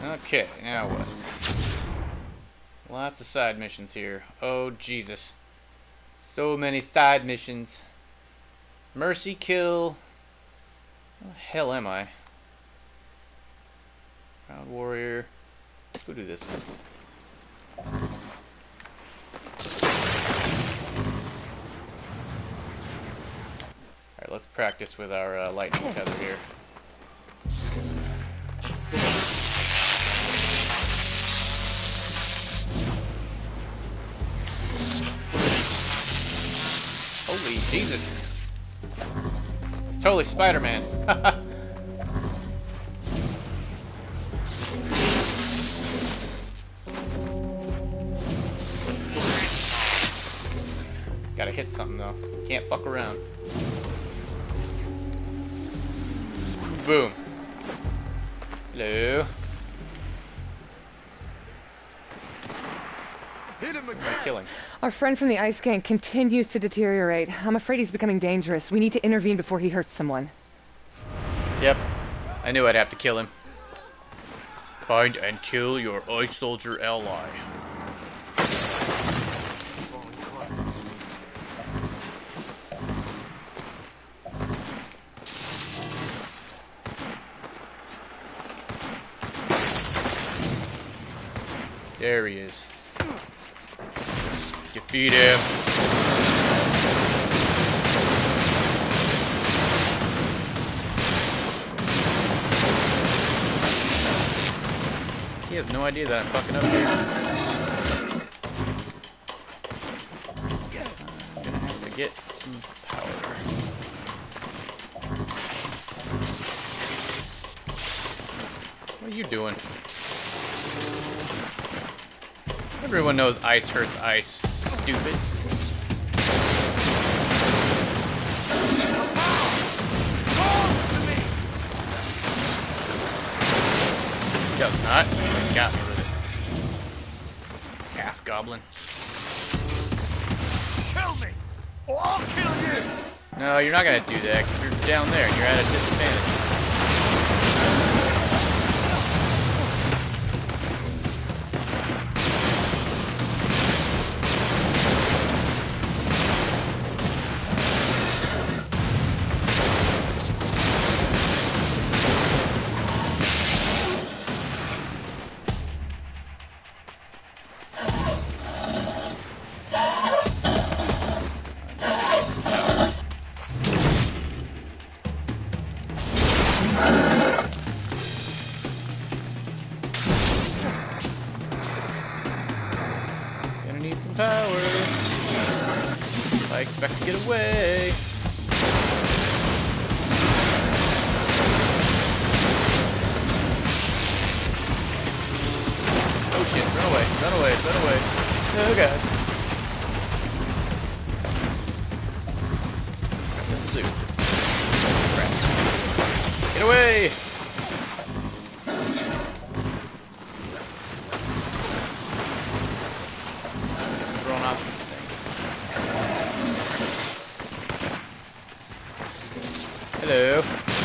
Okay, now what? Lots of side missions here. Oh, Jesus. So many side missions. Mercy kill. Where the hell am I? Proud warrior. Let's go do this one. Alright, let's practice with our lightning tether here. Holy Jesus. It's totally Spider-Man. Gotta hit something though. Can't fuck around. Boom. Hello. Hit him What am I killing? Our friend from the Ice Gang continues to deteriorate. I'm afraid he's becoming dangerous. We need to intervene before he hurts someone. Yep. I knew I'd have to kill him. Find and kill your ice soldier ally. There he is. Defeat him. He has no idea that I'm fucking up here. I'm gonna have to get some power. What are you doing? Everyone knows ice hurts ice. Stupid. Does not. Got me with it. Ass goblin. Kill me, or I'll kill you. No, you're not gonna do that. 'Cause you're down there and you're at a disadvantage. Need some power. I expect to get away. Oh shit, run away, run away, run away. Oh god. Got this suit. Crap. Get away! Hello.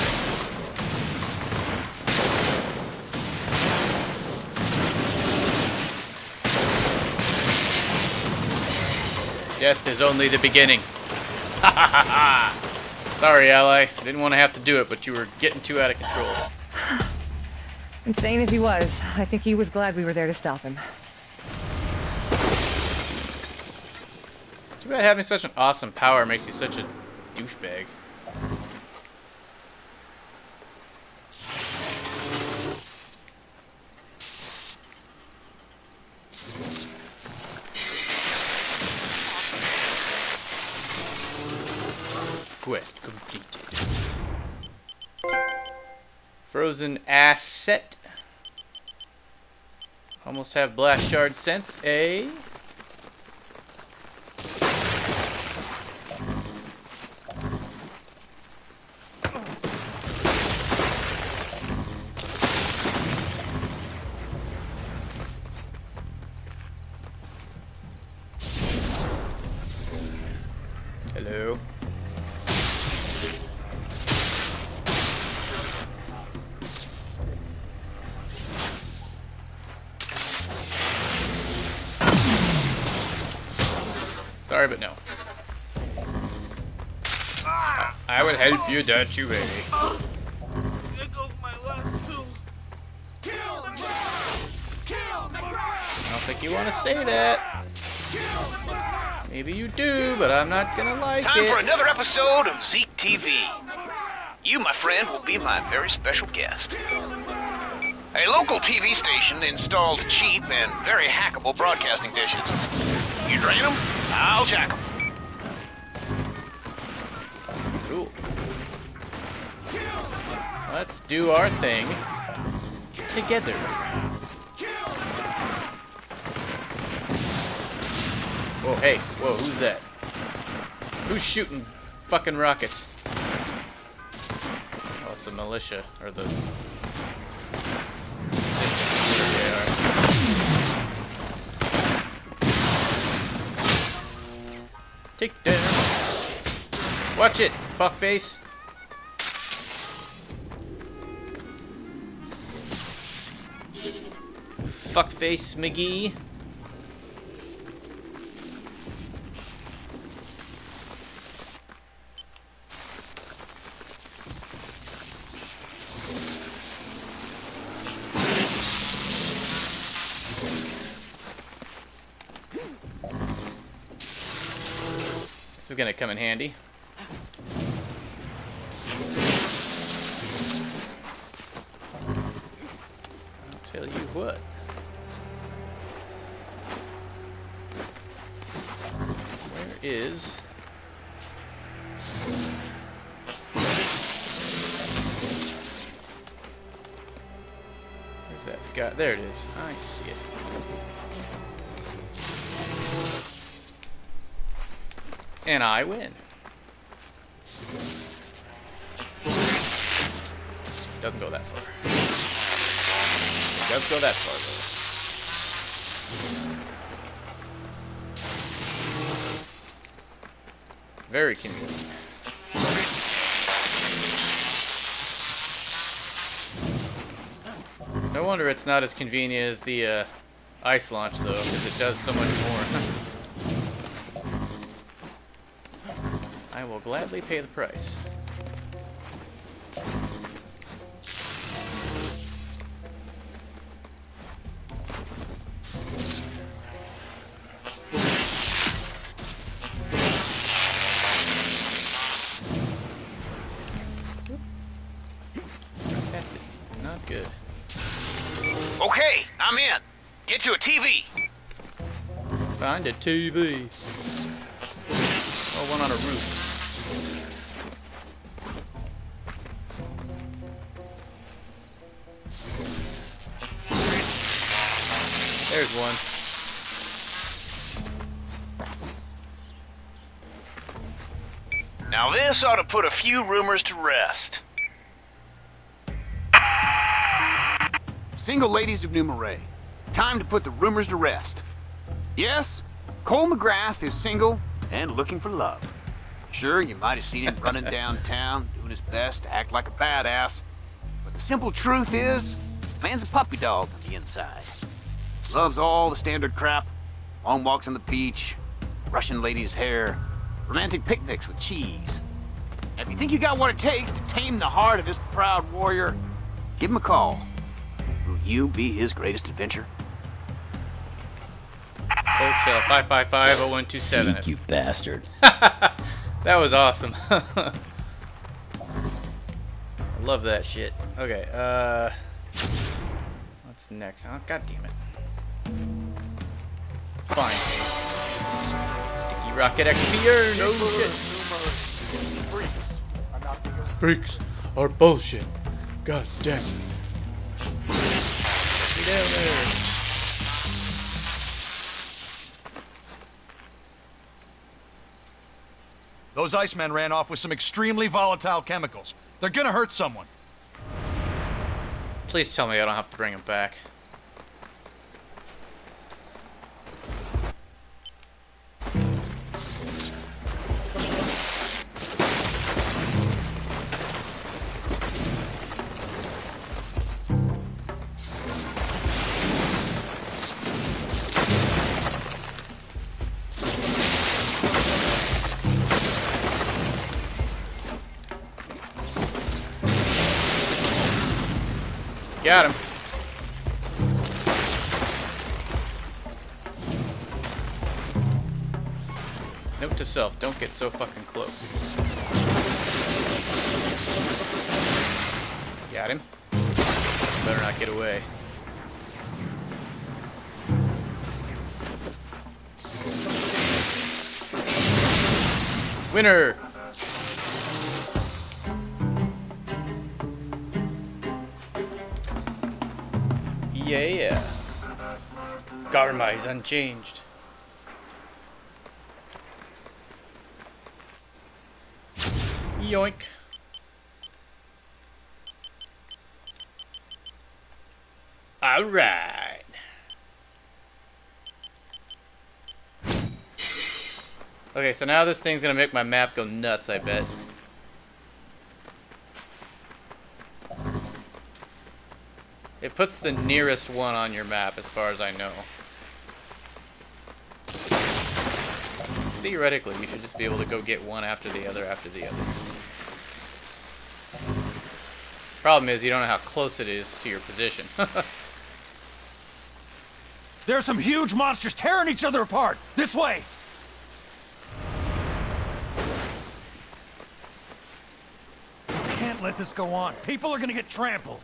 Death is only the beginning. Ha ha ha ha! Sorry, ally. I didn't want to have to do it, but you were getting too out of control. Insane as he was, I think he was glad we were there to stop him. Too bad having such an awesome power makes you such a douchebag. Quest completed. Frozen asset. Almost have blast shard sense, eh? Hello. sorry, but no. I will help you, don't you worry. There goes my last two. Kill McGrath! Kill McGrath! I don't think you want to say that. Maybe you do, but I'm not gonna like Time it. for another episode of Zeke TV. You, my friend, will be my very special guest. A local TV station installed cheap and very hackable broadcasting dishes. You drain them, I'll jack them. Cool. Let's do our thing together. Whoa, hey, whoa, who's that? Who's shooting fucking rockets? Oh, it's the militia, or the... There they are. Take down. Watch it, fuckface. Fuckface McGee. This is gonna come in handy. I'll tell you what. Where is... Where's that guy? There it is. I see it. And I win. Doesn't go that far. Does go that far though. Very convenient. No wonder it's not as convenient as the ice launch though, because it does so much more. I will gladly pay the price. Fantastic. Not good. Okay, I'm in. Get to a TV. Find a TV. Oh, one on a roof. There's one. Now this ought to put a few rumors to rest. Single ladies of New Marais, time to put the rumors to rest. Yes, Cole McGrath is single and looking for love. Sure, you might have seen him running downtown, doing his best to act like a badass. But the simple truth is, man's a puppy dog on the inside. Loves all the standard crap. Long walks on the beach, Russian ladies' hair, romantic picnics with cheese. Now, if you think you got what it takes to tame the heart of this proud warrior, give him a call. Will you be his greatest adventure? Code cell 555-0127. Zeke, you bastard. That was awesome. I love that shit. Okay, what's next? Oh, god damn it. Fine. Sticky rocket XPR, no shit. Freaks are bullshit. God damn it. Get down there. Those Icemen ran off with some extremely volatile chemicals. They're gonna hurt someone. Please tell me I don't have to bring him back. Got him. Note to self, don't get so fucking close. Got him. Better not get away. Winner! Yeah. Garma is unchanged. Yoink. Alright. Okay, so now this thing's gonna make my map go nuts, I bet. It puts the nearest one on your map, as far as I know. Theoretically, you should just be able to go get one after the other after the other. Problem is, you don't know how close it is to your position. There's some huge monsters tearing each other apart! This way! Can't let this go on. People are gonna get trampled.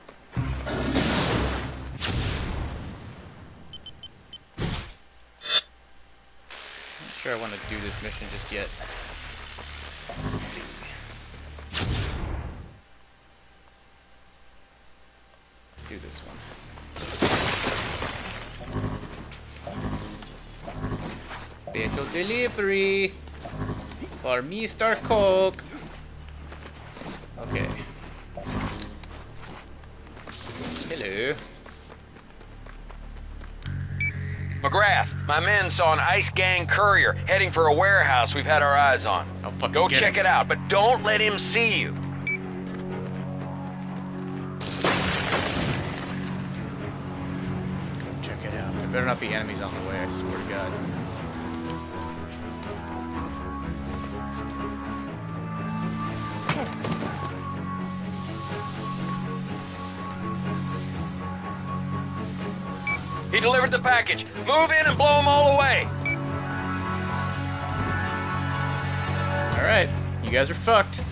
Not sure I want to do this mission just yet. Let's see. Let's do this one. Special delivery for Mr. Coke. Okay. Hello. McGrath, my men saw an ICE gang courier heading for a warehouse we've had our eyes on. I'll fucking Go get check him. it out, but don't let him see you. Go check it out. There better not be enemies on the way, I swear to God. He delivered the package. Move in and blow them all away. Alright, you guys are fucked.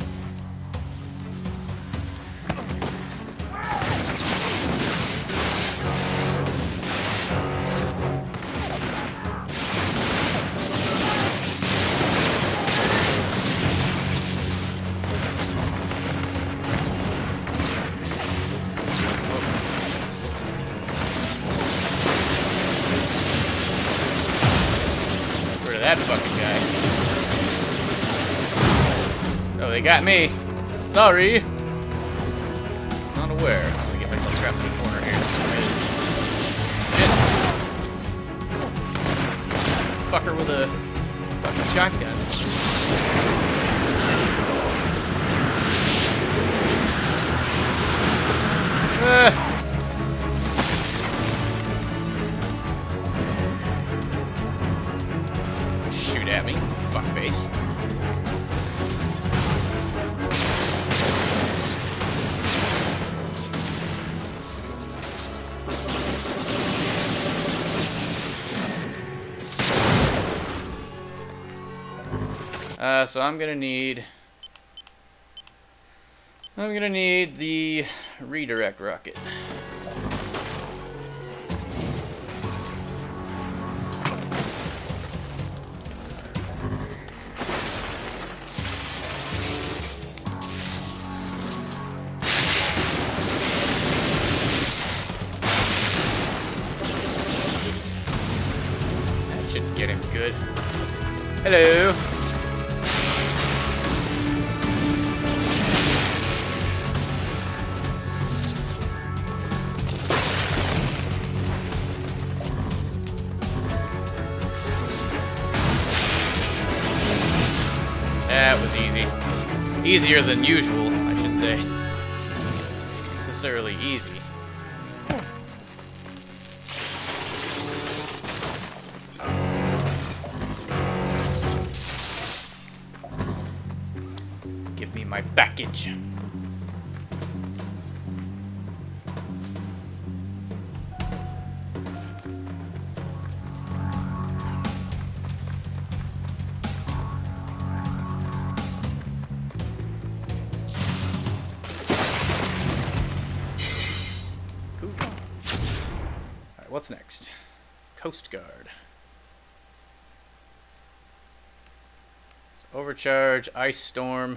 That fucking guy. Oh, they got me. Sorry. Unaware. I'm gonna get myself trapped in the corner here. Shit. Fucker with a fucking shotgun. Shoot at me, fuckface. So I'm gonna need the redirect rocket. Should get him good. Hello. That was easy. Easier than usual, I should say. Not necessarily easy. Give me my package. what's next? Coast Guard. Overcharge, Ice Storm.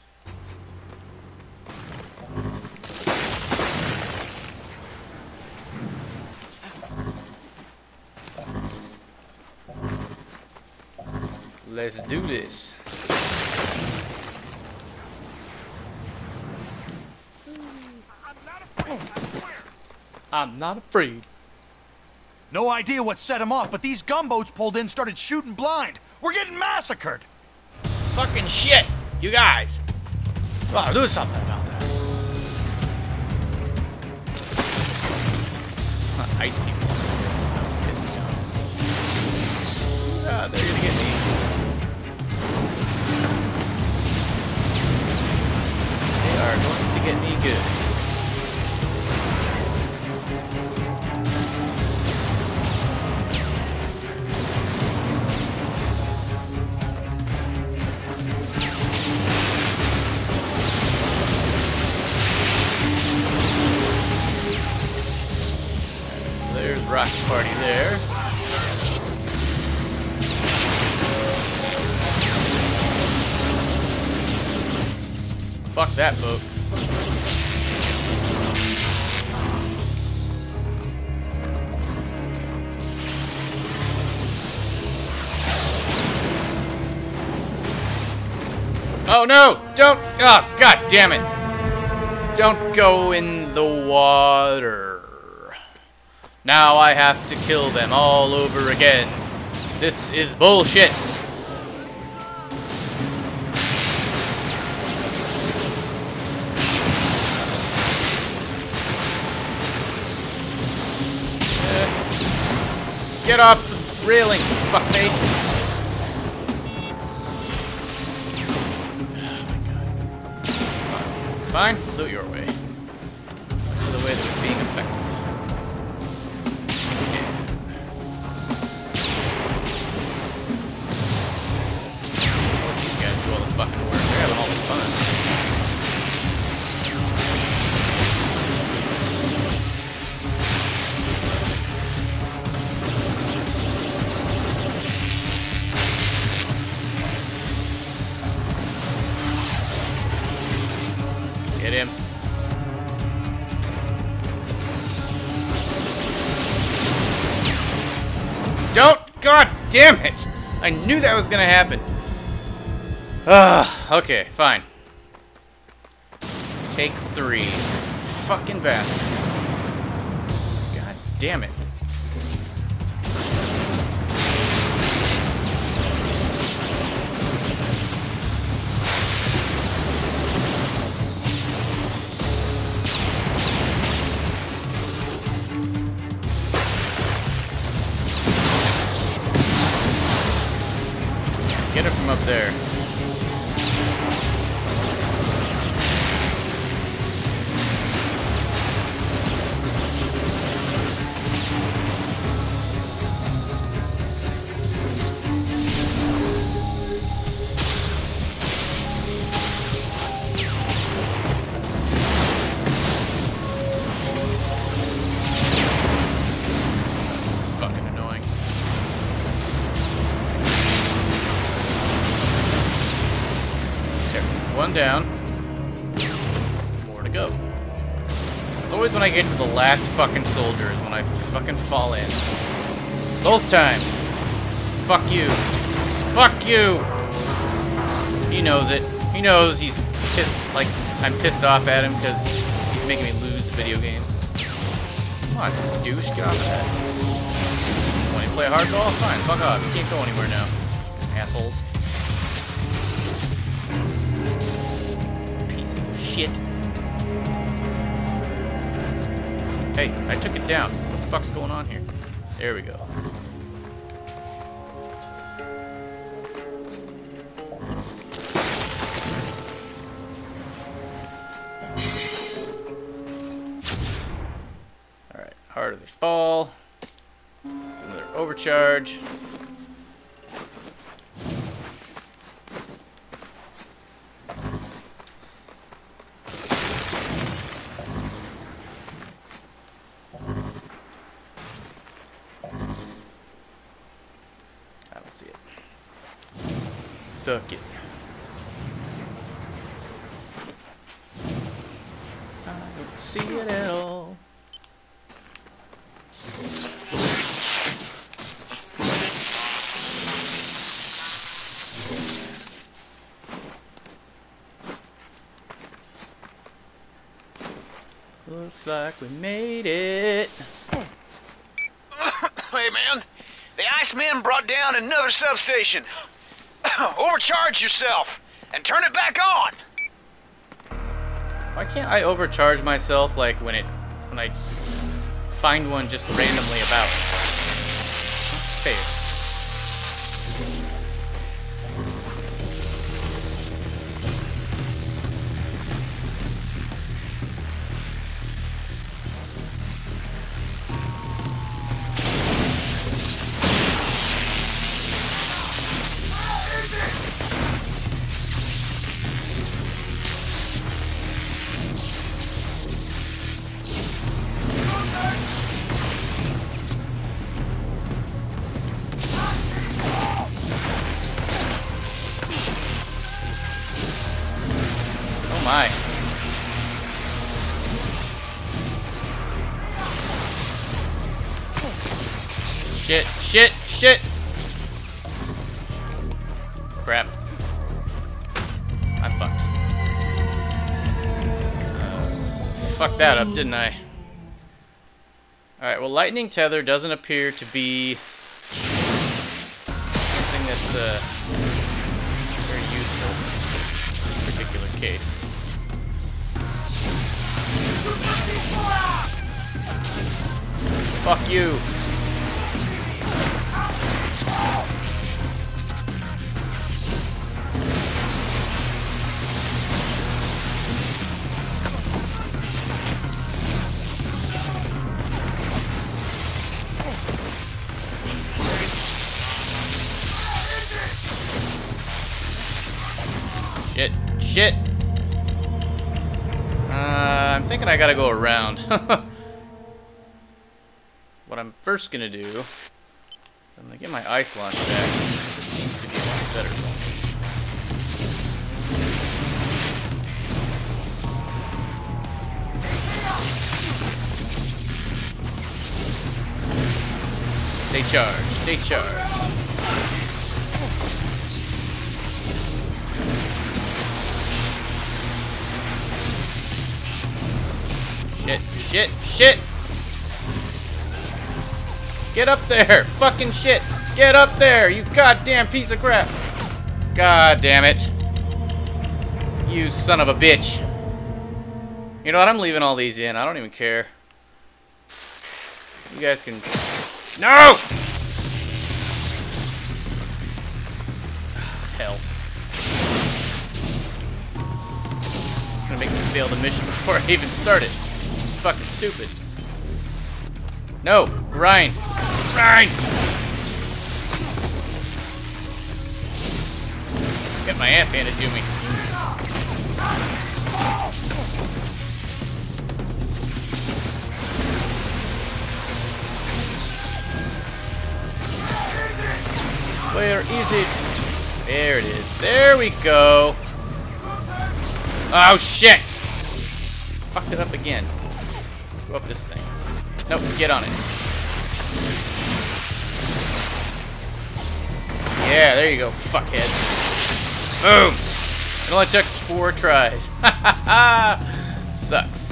Let's do this. I'm not afraid. No idea what set him off, but these gunboats pulled in, started shooting blind. We're getting massacred. Fucking shit, you guys. Oh, do something about that. Ice people. Ah, they're gonna get me. They are going to get me good. Rocket party there. Fuck that boat. Oh no! Don't! Oh, god damn it! Don't go in the water. Now I have to kill them all over again. This is bullshit. Get off the railing, fuckface. Fine, do it your way. This is the way that it's being effective. Fucking work. They're having all this fun. Get him. Don't! God damn it! I knew that was gonna happen. Okay, fine. Take 3. Fucking bastards. God damn it. Get it from up there. One down. More to go. It's always when I get to the last fucking soldiers when I fucking fall in. Both times. Fuck you. Fuck you! He knows it. He knows he's pissed, like, I'm pissed off at him because he's making me lose the video game. Come on, douche, get off of that. Want to play hardball? Fine, fuck off. You can't go anywhere now. Assholes. Shit. Hey, I took it down. What the fuck's going on here? There we go. Alright, harder they fall. Another overcharge. Fuck it. I don't see it at all. Looks like we made it. Hey, man. The Icemen brought down another substation. Overcharge yourself and turn it back on. Why can't I overcharge myself like when I find one just randomly about? Fair. My. Shit, shit, shit! Crap. I'm fucked. Fucked that up, didn't I? Alright, well, lightning tether doesn't appear to be something that's very useful in this particular case. Fuck you. Shit, shit. I'm thinking I gotta go around. What I'm first gonna do is I'm gonna get my ice launch back. It seems to be a lot better. Stay charged, stay charged. Shit, shit, shit! Get up there! Fucking shit! Get up there, you goddamn piece of crap! God damn it. You son of a bitch. You know what? I'm leaving all these in. I don't even care. You guys can... No! Hell. It's gonna make me fail the mission before I even start it. It's fucking stupid. No! Grind! Grind! Get my ass handed to me. Where is it? There it is. There we go. Oh shit! Fucked it up again. Go up this thing. Nope, get on it. Yeah, there you go, fuckhead. Boom! It only took 4 tries. Ha ha ha! Sucks.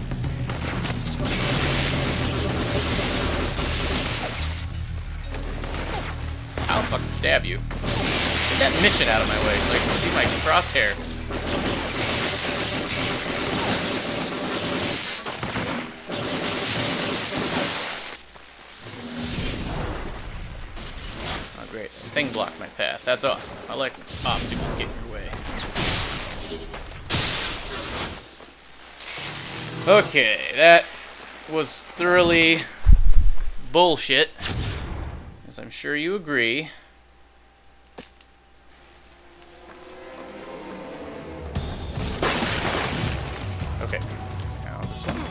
I'll fucking stab you. Get that mission out of my way so I can see my crosshair. Oh great, the thing blocked my path. That's awesome. I like obstacles getting in your way. Okay, that was thoroughly bullshit. As I'm sure you agree. Okay. Now this one.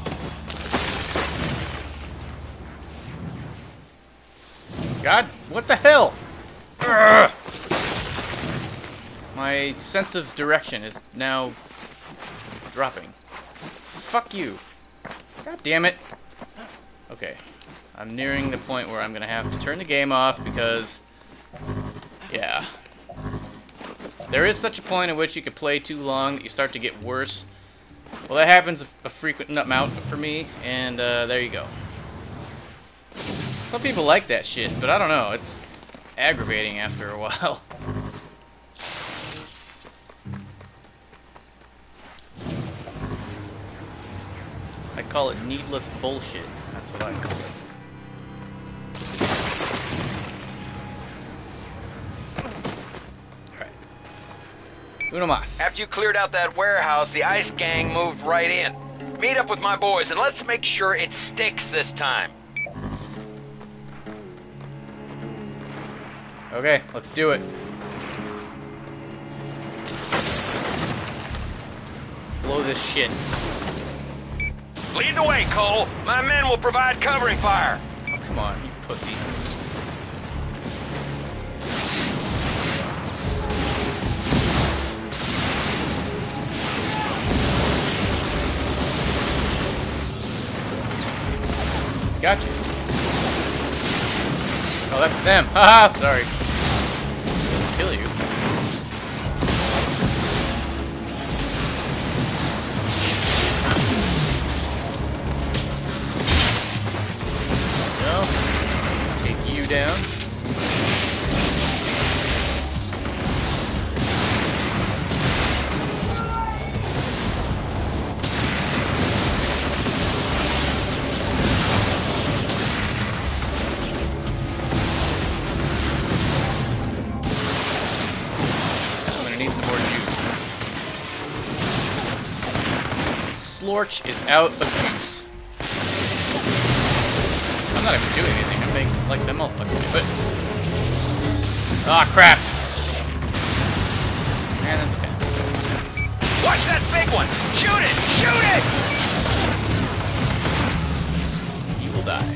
God, what the hell? Urgh. My sense of direction is now dropping. Fuck you. God damn it. Okay. I'm nearing the point where I'm gonna have to turn the game off because, yeah. There is such a point at which you could play too long that you start to get worse. Well, that happens a frequent amount for me, and there you go. Some people like that shit, but I don't know. It's aggravating after a while. I call it needless bullshit. That's what I call it. Uno mas. After you cleared out that warehouse, the ICE gang moved right in. Meet up with my boys and let's make sure it sticks this time. Okay, let's do it. Blow this shit. Lead the way, Cole. My men will provide covering fire. Oh, come on, you pussy. Gotcha. Oh, that's them. Haha, sorry. Kill you. No. Take you down. Slorch is out of juice. I'm not even doing anything. I'm making like them all fucking do it. Ah, crap. Man, that's offensive. Watch that big one! Shoot it! Shoot it! You will die.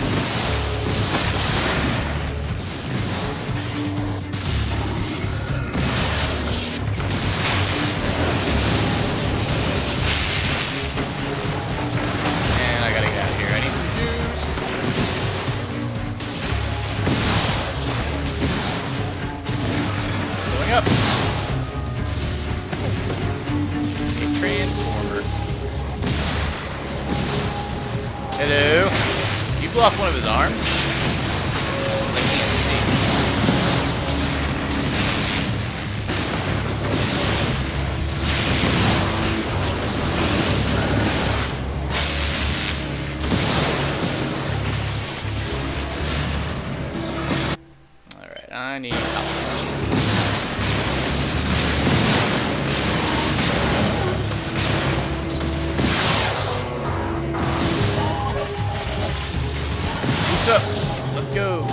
Up. A transformer. Hello. You blew off one of his arms? Like alright, I need help. Up. Let's go.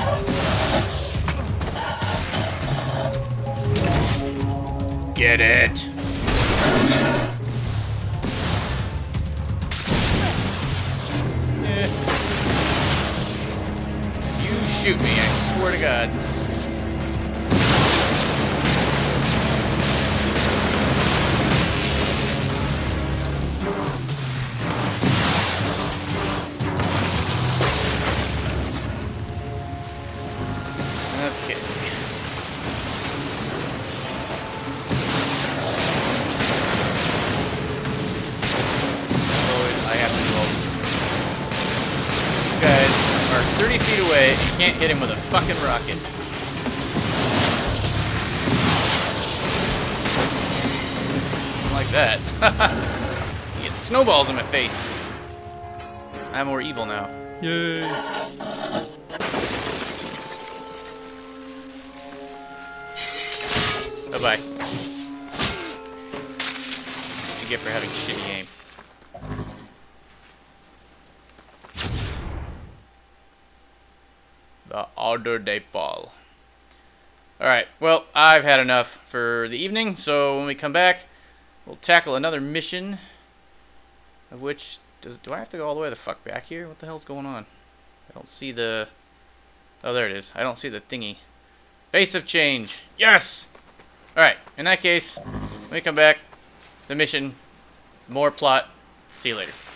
Get it. Yeah. You shoot me, I swear to God. Are 30 feet away and can't hit him with a fucking rocket. Like that. You get snowballs in my face. I'm more evil now. Yay. Bye-bye. What you get for having shitty aim. The Order de Fall. Alright, well, I've had enough for the evening, so when we come back, we'll tackle another mission. Of which, do I have to go all the way the fuck back here? What the hell's going on? I don't see the... Oh, there it is. I don't see the thingy. Face of change. Yes! Alright. In that case, when we come back, the mission, more plot. See you later.